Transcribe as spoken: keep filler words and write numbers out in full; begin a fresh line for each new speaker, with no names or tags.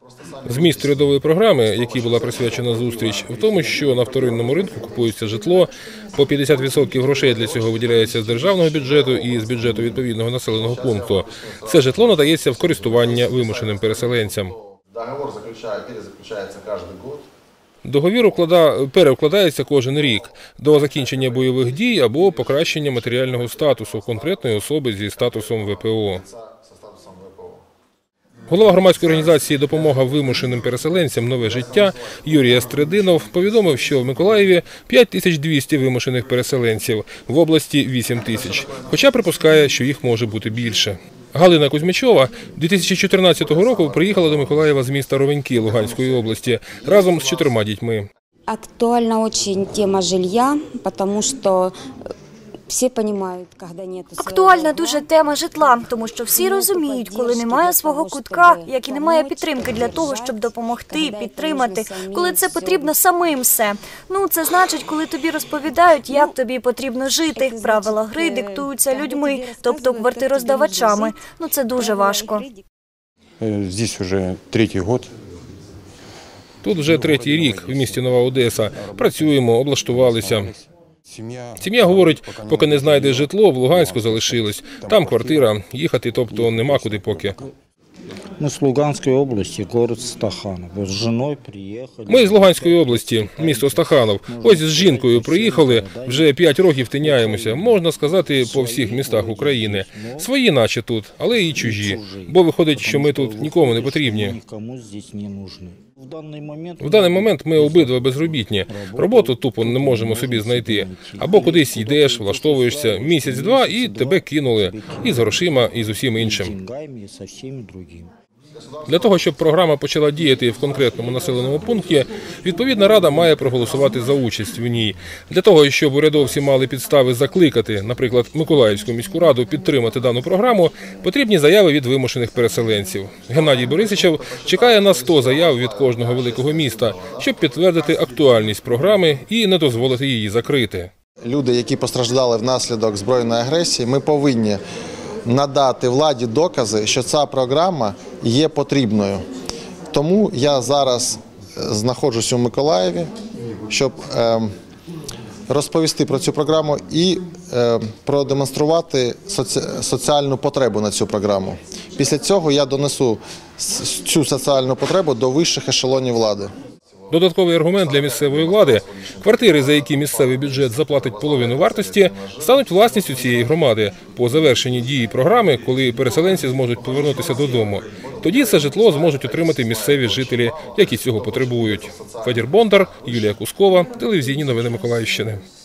Зміст урядової програми, якій була присвячена зустріч, в тому, що на вторинному ринку купується житло, по п'ятдесят відсотків грошей для цього виділяється з державного бюджету і з бюджету відповідного населеного пункту. Це житло надається в користування вимушеним переселенцям.
Договор перезаключається кожен рік.
Договір переукладається кожен рік до закінчення бойових дій або покращення матеріального статусу конкретної особи зі статусом ве пе о. Голова громадської організації «Допомога вимушеним переселенцям. Нове життя» Юрій Астрединов повідомив, що в Миколаєві п'ять тисяч двісті вимушених переселенців, в області – вісім тисяч, хоча припускає, що їх може бути більше. Галина Кузьмічова дві тисячі чотирнадцятого року приїхала до Миколаєва з міста Ровеньки Луганської області разом з чотирма дітьми.
Актуальна дуже тема жилья, тому що всі розуміють, коли немає.
Актуальна дуже тема житла, тому що всі розуміють, коли немає свого кутка, як і немає підтримки для того, щоб допомогти, підтримати, коли це потрібно самим все. Ну, це значить, коли тобі розповідають, як тобі потрібно жити, правила гри диктуються людьми, тобто квартироздавачами. Ну, це дуже важко.
Здесь вже третій рік.
Тут вже третій рік в місті Нова Одеса. Працюємо, облаштувалися. Сім'я говорить, поки не знайде житло, в Луганську залишилось. Там квартира, їхати, тобто нема куди поки.
Ми з Луганської області, город Стаханов. З жіною приїхали.
Ми з Луганської області, місто Стаханов. Ось з жінкою приїхали, вже п'ять років тиняємося, можна сказати, по всіх містах України. Свої наче тут, але і чужі. Бо виходить, що ми тут нікому не потрібні. В даний момент ми обидва безробітні. Роботу тупо не можемо собі знайти. Або кудись йдеш, влаштовуєшся, місяць-два і тебе кинули. І з грошима, і з усім іншим. Для того, щоб програма почала діяти в конкретному населеному пункті, відповідна рада має проголосувати за участь в ній. Для того, щоб урядовці мали підстави закликати, наприклад, Миколаївську міську раду підтримати дану програму, потрібні заяви від вимушених переселенців. Геннадій Борисичев чекає на сто заяв від кожного великого міста, щоб підтвердити актуальність програми і не дозволити її закрити.
Люди, які постраждали внаслідок збройної агресії, ми повинні надати владі докази, що ця програма є потрібною. Тому я зараз знаходжусь у Миколаєві, щоб е, розповісти про цю програму і е, продемонструвати соці... соціальну потребу на цю програму. Після цього я донесу цю соціальну потребу до вищих ешелонів влади.
Додатковий аргумент для місцевої влади – квартири, за які місцевий бюджет заплатить половину вартості, стануть власністю цієї громади по завершенні дії програми, коли переселенці зможуть повернутися додому. Тоді це житло зможуть отримати місцеві жителі, які цього потребують. Федір Бондар, Юлія Кускова, телевізійні новини Миколаївщини.